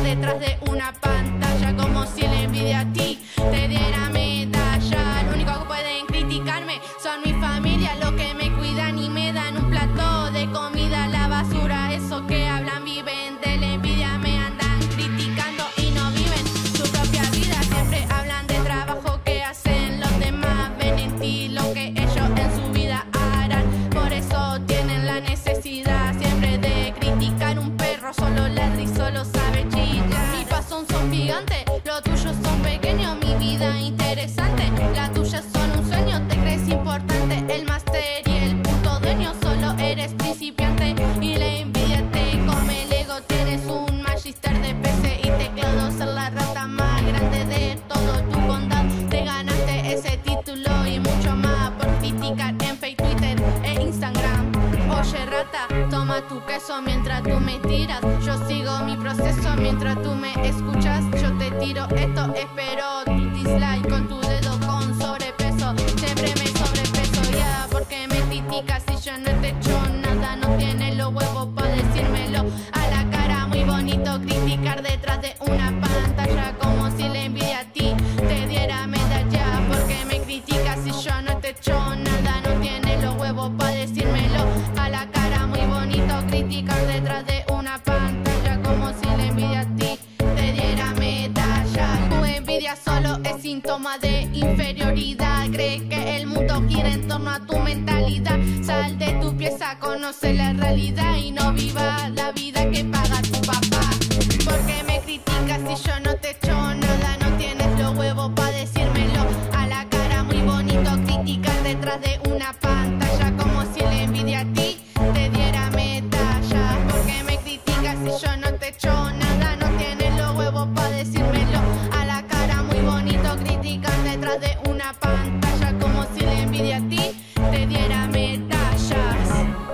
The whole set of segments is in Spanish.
detrás de una pantalla, como si la envidia a ti te diera medalla. Lo único que pueden criticarme son mi familia, los que me cuidan y me dan un plato de comida a la basura. Eso que hablan viven de la envidia, me andan criticando y no viven su propia vida. Siempre hablan del trabajo que hacen los demás, ven en ti lo que ellos en su vida harán. Por eso tienen la necesidad siempre de criticar. Un perro solo ladra y solo sabe chillar. Mi pasos son gigantes, los tuyos son pequeños. Mi vida interesante, la tuya son un sueño. Te crees importante, el máster y el puto dueño. Solo eres principiante y la envidia te come el ego. Tienes un magister de PC y teclado, ser la rata más grande de todo tu condado. Te ganaste ese título y mucho más por criticar en Facebook, Twitter e Instagram. Oye rata, toma tu queso mientras tú me tiras. Yo sigo mi proceso mientras tú me escuchas. Yo te tiro esto, espero tu dislike con tu dedo con sobrepeso. Siempre me sobrepeso ya, porque me criticas si yo no te echo nada. No tienes los huevos para decírmelo a la cara. Muy bonito criticar detrás de una pantalla, como si la envidia a ti te diera medalla. Porque me criticas si yo no te echo nada. No tienes los huevos para decírmelo a la cara. Muy bonito criticar detrás de una pantalla, como si la envidia a ti te diera medalla. Tu envidia solo es síntoma de inferioridad. Cree que el mundo gira en torno a tu mentalidad. Sal de tu pieza, conoce la realidad y no viva la vida que paga tu papá. Porque me criticas si yo no te echo nada. No tienes los huevos para decírmelo a la cara. Muy bonito criticar detrás de una pantalla, como si la envidia a ti te diera medalla. Porque me criticas si yo no te echo nada. No tienes los huevos para decírmelo a la cara. Muy bonito criticar detrás de una pantalla, como si la envidia a ti te diera medallas.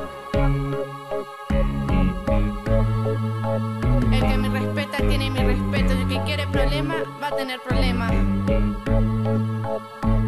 El que me respeta tiene mi respeto. El que quiere problemas va a tener problemas.